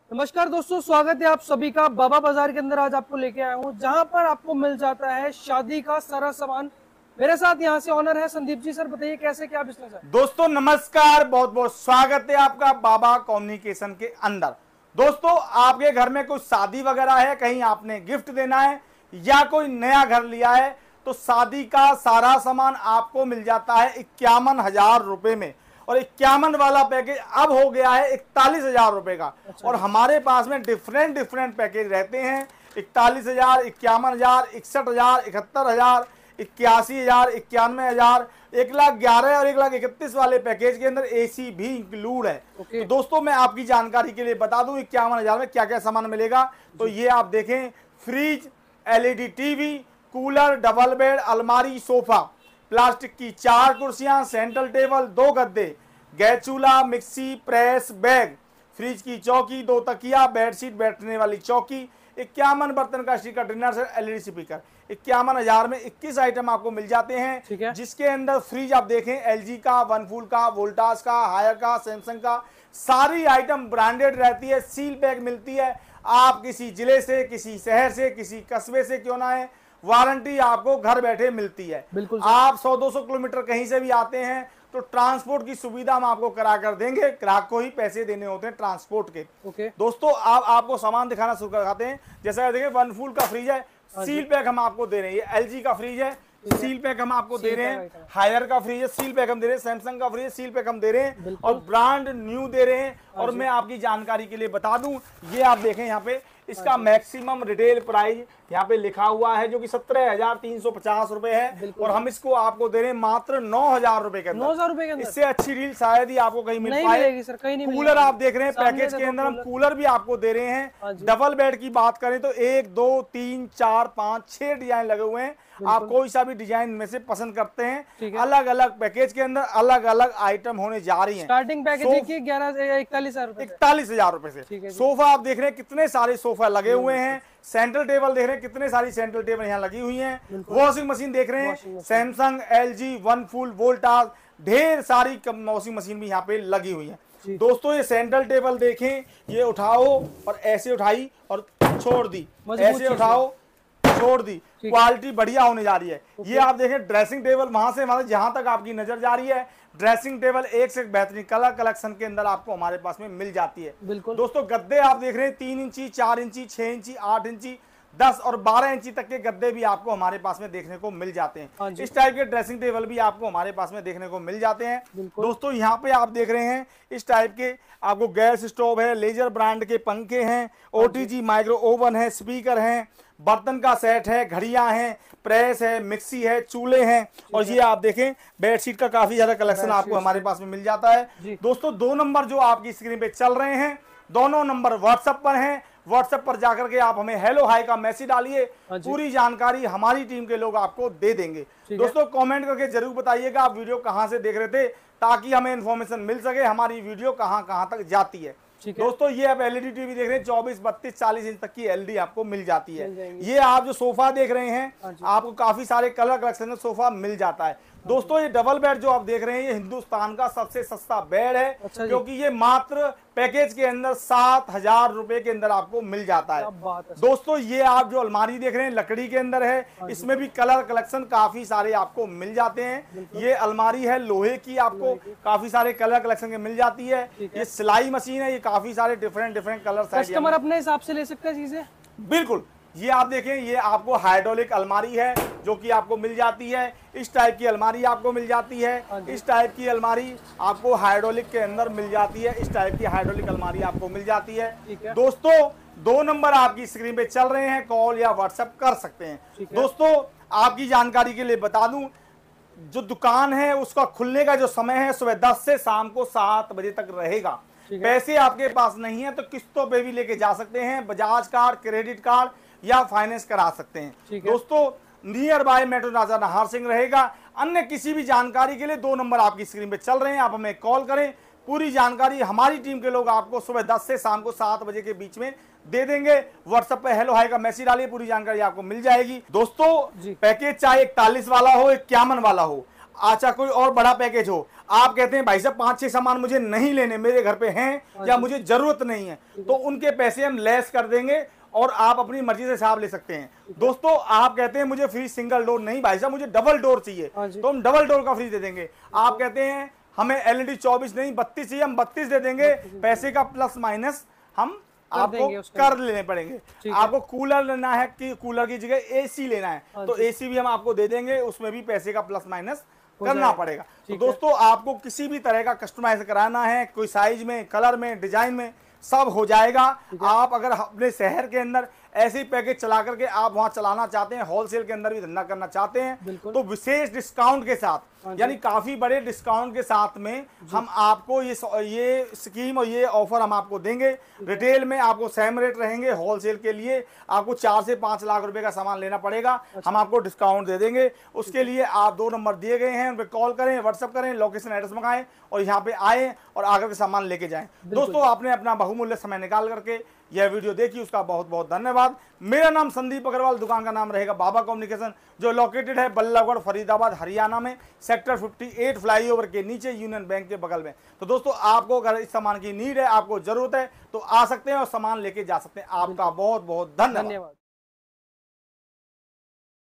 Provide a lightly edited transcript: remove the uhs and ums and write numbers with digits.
नमस्कार दोस्तों, स्वागत है आप सभी का बाबा बाजार के अंदर। आज आपको लेके आया हूँ जहाँ पर आपको मिल जाता है शादी का सारा सामान। मेरे साथ यहाँ से ऑनर है संदीप जी। सर बताइए कैसे क्या बिजनेस है। दोस्तों नमस्कार, बहुत बहुत स्वागत है आपका बाबा कम्युनिकेशन के अंदर। दोस्तों आपके घर में कोई शादी वगैरह है, कहीं आपने गिफ्ट देना है या कोई नया घर लिया है तो शादी का सारा सामान आपको मिल जाता है 51,000 रुपए में। और 51 वाला पैकेज अब हो गया है 41,000 रुपए का। और हमारे पास में डिफरेंट पैकेज रहते हैं। 41,000, 51,000, 61,000, 71,000, 81,000, 91,000, 1,11,000 और 1,31,000 वाले पैकेज के अंदर एसी भी इंक्लूड है। तो दोस्तों मैं आपकी जानकारी के लिए बता दूं 51,000 में क्या क्या सामान मिलेगा। तो ये आप देखें, fridge, LED TV, cooler, double bed, अलमारी, सोफा, प्लास्टिक की 4 कुर्सियां, सेंट्रल टेबल, 2 गद्दे, गैस चूल्हा, मिक्सी, प्रेस, बैग, फ्रिज की चौकी, 2 तकिया, बेडशीट, बैठने वाली चौकी, 51 बर्तन का sticker dinner set, LED speaker. 51,000 में 21 आइटम आपको मिल जाते हैं, जिसके अंदर फ्रिज आप देखें एलजी का, वनफूल का, वोल्टास का, हायर का, सैमसंग का, सारी आइटम ब्रांडेड रहती है, सील पैक मिलती है। आप किसी जिले से, किसी शहर से, किसी कस्बे से क्यों ना है, वारंटी आपको घर बैठे मिलती है। आप 100-200 किलोमीटर कहीं से भी आते हैं तो ट्रांसपोर्ट की सुविधा हम आपको करा कर देंगे। ग्राहक को ही पैसे देने होते हैं ट्रांसपोर्ट के। दोस्तों आपको सामान दिखाना शुरू करते हैं। जैसा देखिए वनफूल का फ्रिज है, सील पैक हम आपको दे रहे हैं। ये एलजी का फ्रिज है, सील पैक हम आपको दे रहे हैं। हायर का फ्रिज है, सील पैक हम दे रहे हैं। सैमसंग का फ्रिज है, सील पैक हम दे रहे हैं और ब्रांड न्यू दे रहे हैं। और मैं आपकी जानकारी के लिए बता दूं, ये आप देखें यहाँ पे इसका मैक्सिमम रिटेल प्राइस यहाँ पे लिखा हुआ है जो कि 17,350 रुपए है। और हम इसको आपको दे रहे हैं मात्र 9,000 रुपए के अंदर। 9,000 रुपए के अंदर। इससे अच्छी डील शायद ही आपको कहीं मिल पाए। सर कहीं नहीं। कूलर आप देख रहे हैं पैकेज के अंदर, हम कूलर भी आपको दे रहे हैं। डबल बेड की बात करें तो 1, 2, 3, 4, 5, 6 डिजाइन लगे हुए हैं। आप कोई सा भी डिजाइन में से पसंद करते हैं। अलग अलग पैकेज के अंदर अलग अलग आइटम होने जा रही हैं। स्टार्टिंग पैकेज देखिए 41,000 रुपए से। सोफा आप देख रहे हैं कितने सारे सोफा लगे हुए हैं। सेंट्रल टेबल देख रहे हैं कितने सारी सेंट्रल टेबल यहाँ लगी हुई हैं। वॉशिंग मशीन देख रहे हैं, सैमसंग, एलजी, वनफूल, वोल्टास, ढेर सारी वॉशिंग मशीन भी यहाँ पे लगी हुई है। दोस्तों ये सेंट्रल टेबल देखें, ये उठाओ और ऐसे उठाई और छोड़ दी, ऐसे उठाओ छोड़ दी, क्वालिटी बढ़िया होने जा रही है। ये आप देखें ड्रेसिंग टेबल, वहां से हमारे जहां तक आपकी नजर जा रही है, ड्रेसिंग टेबल एक से एक बेहतरीन कलर कलेक्शन के अंदर आपको हमारे पास में मिल जाती है। दोस्तों गद्दे आप देख रहे हैं 3 इंची, 4 इंची, 6 इंची, 8 इंची, 10 और 12 इंची तक के गद्दे भी आपको हमारे पास में देखने को मिल जाते हैं। इस टाइप के ड्रेसिंग टेबल भी आपको हमारे पास में देखने को मिल जाते हैं। दोस्तों यहाँ पे आप देख रहे हैं इस टाइप के आपको गैस स्टोव है, लेजर ब्रांड के पंखे हैं, ओटीजी माइक्रो ओवन है, स्पीकर हैं, बर्तन का सेट है, घड़ियां हैं, प्रेस है, मिक्सी है, चूल्हे हैं। और ये आप देखें बेडशीट का काफी ज्यादा कलेक्शन आपको हमारे पास में मिल जाता है। दोस्तों 2 नंबर जो आपकी स्क्रीन पे चल रहे हैं, दोनों नंबर व्हाट्सएप पर हैं। व्हाट्सएप पर जाकर के आप हमें हेलो हाई का मैसेज डालिए, पूरी जानकारी हमारी टीम के लोग आपको दे देंगे। दोस्तों कमेंट करके जरूर बताइएगा आप वीडियो कहां से देख रहे थे, ताकि हमें इन्फॉर्मेशन मिल सके हमारी वीडियो कहां तक जाती है। दोस्तों ये आप एलईडी टीवी देख रहे हैं 24, 32, 40 इंच तक की एलईडी आपको मिल जाती है। ये आप जो सोफा देख रहे हैं आपको काफी सारे कलर कलेक्शन में सोफा मिल जाता है। दोस्तों ये डबल बेड जो आप देख रहे हैं ये हिंदुस्तान का सबसे सस्ता बेड है, क्योंकि ये मात्र पैकेज के अंदर 7,000 रुपए के अंदर आपको मिल जाता है। दोस्तों ये आप जो अलमारी देख रहे हैं लकड़ी के अंदर है, इसमें भी कलर कलेक्शन काफी सारे आपको मिल जाते हैं। ये अलमारी है लोहे की, आपको काफी सारे कलर कलेक्शन के मिल जाती है। ये सिलाई मशीन है, ये काफी सारे डिफरेंट कलर कस्टमर अपने हिसाब से ले सकते हैं चीजें। बिल्कुल, ये आप देखें ये आपको हाइड्रोलिक अलमारी है जो कि आपको मिल जाती है। इस टाइप की अलमारी आपको मिल जाती है। इस टाइप की अलमारी आपको हाइड्रोलिक के अंदर मिल जाती है। इस टाइप की हाइड्रोलिक अलमारी आपको मिल जाती है। दोस्तों 2 नंबर आपकी स्क्रीन पे चल रहे हैं, कॉल या व्हाट्सएप कर सकते हैं। दोस्तों आपकी जानकारी के लिए बता दूं, जो दुकान है उसका खुलने का जो समय है सुबह 10 से शाम को 7 बजे तक रहेगा। पैसे आपके पास नहीं है तो किस्तों पे भी लेके जा सकते हैं, बजाज कार्ड, क्रेडिट कार्ड या फाइनेंस करा सकते हैं। दोस्तों nearby metro Raja Nahar Singh रहेगा। अन्य किसी भी जानकारी के लिए 2 नंबर आपकी स्क्रीन पे चल रहे हैं, आप हमें कॉल करें। पूरी जानकारी हमारी टीम के लोग आपको सुबह 10 से शाम को 7 बजे के बीच में दे देंगे। व्हाट्सएप पे हेलो हाई का मैसेज डालिए, पूरी जानकारी आपको मिल जाएगी। दोस्तों पैकेज चाहे 41 वाला हो, 51 वाला हो, अच्छा कोई और बड़ा पैकेज हो, आप कहते हैं भाई साहब 5-6 सामान मुझे नहीं लेने, मेरे घर पे हैं या मुझे जरूरत नहीं है, तो उनके पैसे हम लेस कर देंगे और आप अपनी मर्जी से हिसाब ले सकते हैं। दोस्तों आप कहते हैं मुझे फ्री सिंगल डोर नहीं भाई साहब, मुझे डबल डोर चाहिए, तो हम डबल डोर का फ्री दे देंगे। आप कहते हैं हमें एलईडी 24 नहीं 32 चाहिए, हम 32 दे देंगे। पैसे का प्लस माइनस हम आपको कर लेने पड़ेंगे। आपको कूलर लेना है कि कूलर की जगह एसी लेना है, तो एसी भी हम आपको दे देंगे, उसमें भी पैसे का प्लस माइनस करना पड़ेगा। तो दोस्तों आपको किसी भी तरह का कस्टमाइज कराना है, कोई साइज में, कलर में, डिजाइन में, सब हो जाएगा। आप अगर अपने शहर के अंदर ऐसे ही पैकेज चला करके आप वहां चलाना चाहते हैं, होलसेल के अंदर भी धंधा करना चाहते हैं, तो विशेष डिस्काउंट के साथ, यानी काफी बड़े डिस्काउंट के साथ में हम आपको ये स्कीम और ये ऑफर हम आपको देंगे। रिटेल में आपको सेम रेट रहेंगे, होलसेल के लिए आपको 4 से 5 लाख रुपए का सामान लेना पड़ेगा, हम आपको डिस्काउंट दे देंगे। उसके लिए आप 2 नंबर दिए गए हैं, उन पर कॉल करें, व्हाट्सअप करें, लोकेशन एड्रेस मंगाएं और यहाँ पे आए और आकर के सामान लेके जाएं। दोस्तों आपने अपना बहुमूल्य समय निकाल करके यह वीडियो देखी, उसका बहुत बहुत धन्यवाद। मेरा नाम संदीप अग्रवाल, दुकान का नाम रहेगा बाबा कम्युनिकेशन, जो लोकेटेड है बल्लभगढ़, फरीदाबाद, हरियाणा में, सेक्टर 58 फ्लाईओवर के नीचे, यूनियन बैंक के बगल में। तो दोस्तों आपको अगर इस सामान की नीड है, आपको जरूरत है, तो आ सकते हैं और सामान लेके जा सकते हैं। आपका बहुत बहुत धन्यवाद।